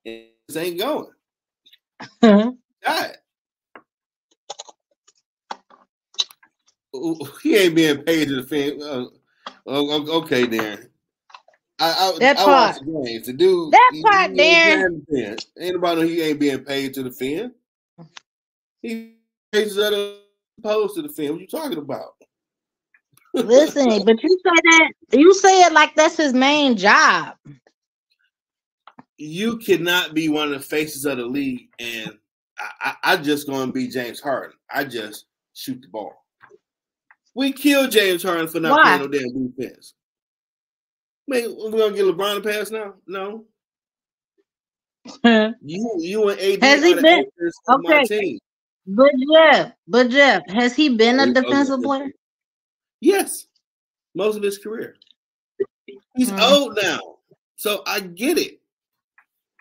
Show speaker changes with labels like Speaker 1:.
Speaker 1: This ain't going. God. He ain't being paid to defend. Okay, Darren. I watched the games. The dude, Darren. Ain't nobody know he ain't being paid to defend. He pays other opposed to defend. What you talking about?
Speaker 2: Listen, but you say it like that's his main job.
Speaker 1: You cannot be one of the faces of the league, and I just gonna be James Harden. I just shoot the ball. We killed James Harden for not playing no damn defense. Man, we're gonna get LeBron a pass now? No. You and AD
Speaker 2: has he been
Speaker 1: on my team.
Speaker 2: But Jeff, has he been a defensive player?
Speaker 1: Yes, most of his career. He's old now, so I get it.